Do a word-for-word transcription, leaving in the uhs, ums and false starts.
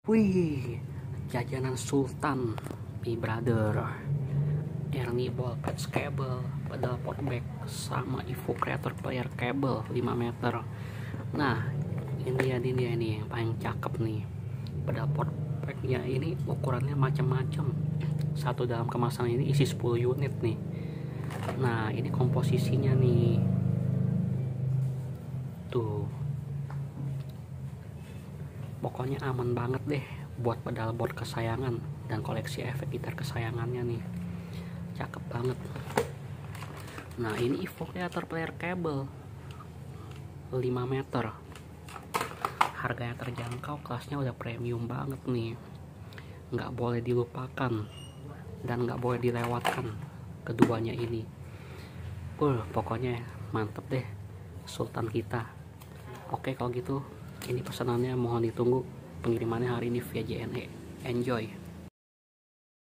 Wih, jajanan Sultan, Mi Brother, Ernie Ball Patch Cable, pedal portback, sama Evo Creator Player Cable lima meter. Nah, ini dia, ini dia ini yang paling cakep nih. Pedal portbacknya ini ukurannya macam-macam. Satu dalam kemasan ini isi sepuluh unit nih. Nah, ini komposisinya nih. Tuh. Pokoknya aman banget deh buat pedal board kesayangan dan koleksi efek gitar kesayangannya nih. Cakep banget. Nah, ini Evo Creator Player Cable lima meter. Harganya terjangkau, kelasnya udah premium banget nih. Nggak boleh dilupakan dan nggak boleh dilewatkan keduanya ini. Uh, pokoknya mantep deh Sultan kita. Oke, kalau gitu ini pesanannya mohon ditunggu pengirimannya hari ini via J N E. Enjoy.